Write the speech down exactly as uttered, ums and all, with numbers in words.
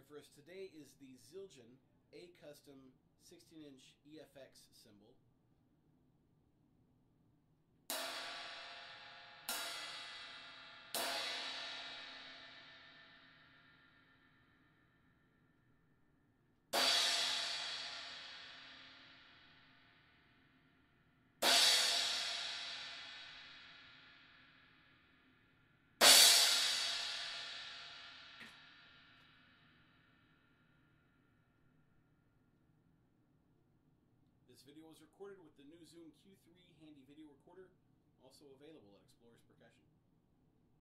here for us today is the Zildjian A Custom sixteen inch E F X cymbal. This video was recorded with the new Zoom Q three handy video recorder, also available at Explorers Percussion.